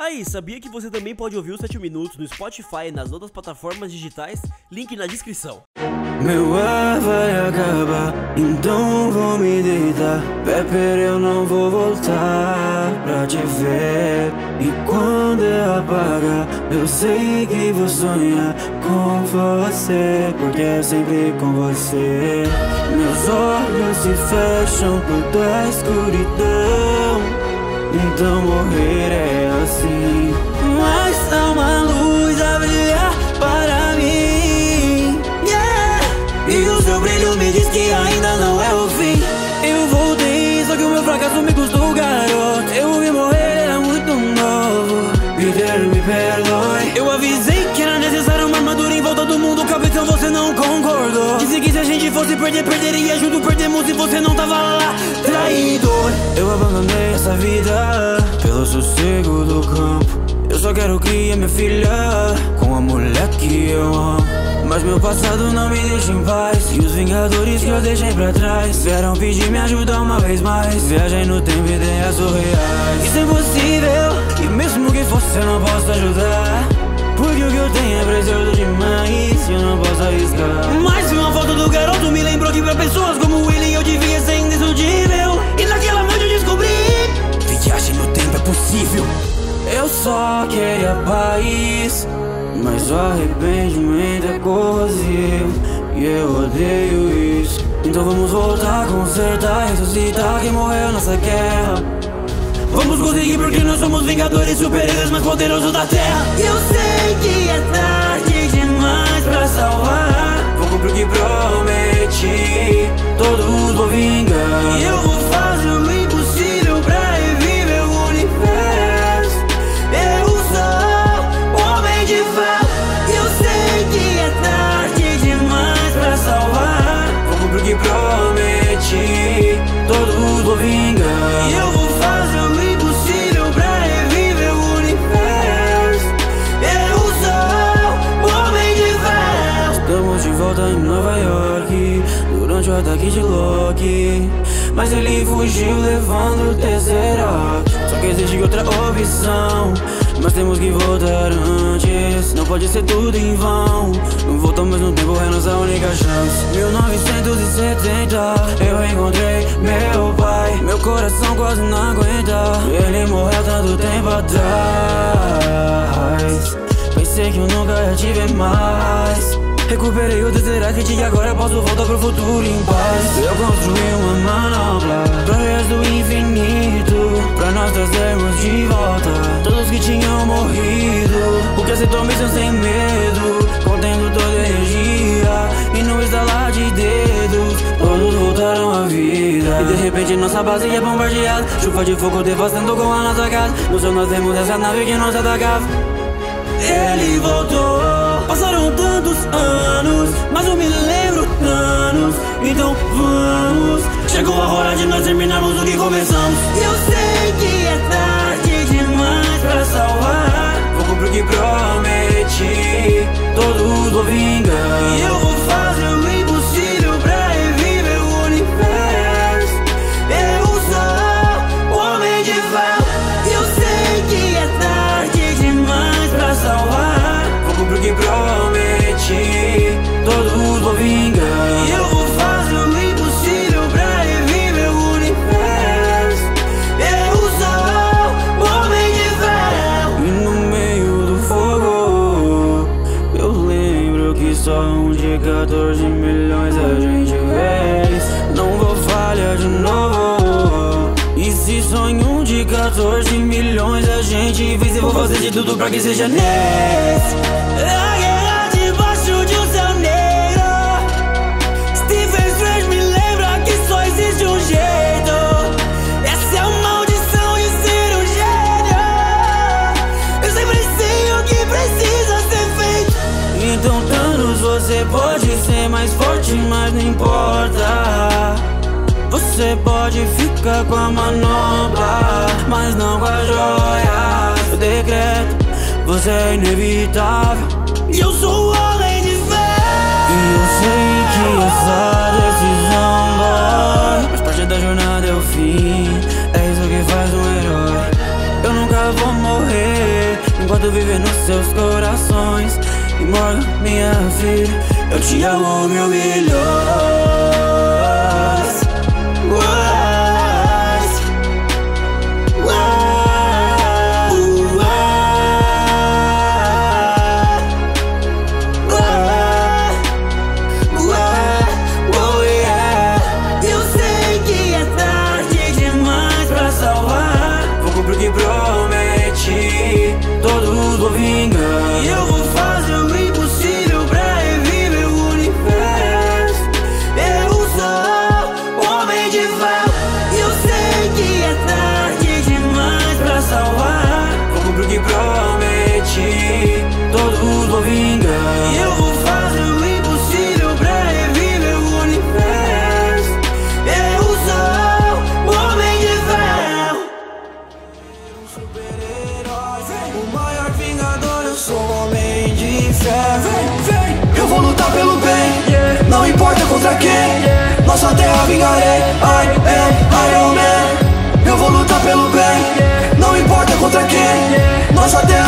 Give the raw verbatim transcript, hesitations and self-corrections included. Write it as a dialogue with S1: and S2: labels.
S1: Aí, sabia que você também pode ouvir os sete minutos no Spotify e nas outras plataformas digitais? Link na descrição.
S2: Meu ar vai acabar, então vou me deitar. Pepper, eu não vou voltar pra te ver. E quando eu apagar, eu sei que vou sonhar com você, porque é sempre com você. Meus olhos se fecham por toda a escuridão, então morrer é assim. Mas há uma luz a brilhar para mim, yeah. E o seu brilho me diz que ainda não é o fim. Eu voltei, só que o meu fracasso me custou, garoto. Eu vi morrer, era muito novo. Peter, me perdoe. Eu avisei que era necessário uma armadura em volta do mundo, capitão, você não concordou. Disse que se a gente fosse perder, perderia junto, perdemos e você não tava lá, traidor. Eu abandonei essa vida pelo sossego do campo. Eu só quero criar minha filha com a mulher que eu amo, mas meu passado não me deixa em paz. E os vingadores que eu deixei pra trás vieram pedir me ajuda uma vez mais. Viagem no tempo e ideias surreais. Isso é impossível, e mesmo que fosse eu não posso ajudar, porque o que eu tenho é precioso demais e eu não posso arriscar. Mas uma foto do garoto me lembrou que pra pessoas como ele eu devia ser indestrutível. E naquela noite eu descobri que viagem no tempo é possível. Eu só queria paz, mas o arrependimento é corrosivo e eu odeio isso. Então vamos voltar, consertar, ressuscitar quem morreu nessa guerra. Vamos conseguir porque nós somos vingadores, super-heróis mais poderosos da terra. Eu sei que é tarde demais pra salvar, vou cumprir o que prometi, todos vou vingar. E eu vou fazer o impossível pra reviver o universo. Eu sou o homem de ferro. Eu sei que é tarde demais pra salvar, vou cumprir o que prometi, todos vou vingar. E eu vou fazer o em Nova York, durante o ataque de Loki, mas ele fugiu levando o Tesseract. Só que existe outra opção, mas temos que voltar antes. Não pode ser tudo em vão, não voltamos no tempo, é nossa única chance. Mil novecentos e setenta, eu encontrei meu pai. Meu coração quase não aguenta, ele morreu tanto tempo atrás. Pensei que eu nunca ia te ver mais. Recuperei o Tesseract e agora posso voltar pro futuro em paz. Eu construí uma manopla pra resto do infinito, pra nós trazermos de volta todos que tinham morrido. Porque aceitou missão sem medo, contendo toda a energia, e no estalar de dedos todos voltaram à vida. E de repente nossa base é bombardeada, chuva de fogo devastando com a nossa casa. No céu nós temos essa nave que nos atacava. Ele voltou. Passaram tantos anos, mas eu me lembro Thanos. Então vamos, chegou a hora de nós terminarmos o que começamos. Eu sei que é tarde demais pra salvar, vou cumprir o que prometi, todos vou vingar. E eu vou fazer o impossível pra reviver o universo. Eu sou o homem de ferro. Eu sei que é tarde demais pra salvar, vou cumprir o que prometi, todos vou vingar. E eu vou fazer o impossível pra reviver o universo. Eu sou o homem de ferro. E no meio do fogo, eu lembro que só um de quatorze milhões a gente fez. Não vou falhar de novo. E se só em um de quatorze milhões a gente fez, eu vou fazer de tudo pra que seja nesse. A guerra debaixo de um céu negro. Stephen Strange me lembra que só existe um jeito. Essa é a maldição de ser um gênio. Eu sempre sei o que precisa ser feito. Então Thanos, você pode ser mais forte, mas não importa. Você pode ficar com a manopla, mas não com as joias. Eu decreto, você é inevitável, e eu sou o homem de fé. E eu sei que essa decisão dói, mas parte da jornada é o fim. É isso que faz um herói. Eu nunca vou morrer. enquanto viver nos seus corações. E Morgan, minha filha, eu te amo mil milhões. Todos vão vingar. E eu vou fazer o impossível pra reviver o universo. Eu sou homem de ferro. E eu sei que é tarde demais pra salvar. Vou cumprir o que prometi. Todos vão vingar. E eu vou fazer o impossível pra reviver o universo. Eu sou homem de ferro. O maior vingador, eu sou um homem de fé. Vem, vem, eu vou lutar pelo bem, yeah. Não importa contra quem, yeah. Nossa terra vingarei, I am Iron Man. Eu vou lutar pelo bem, yeah. Não importa contra quem, yeah. Nossa terra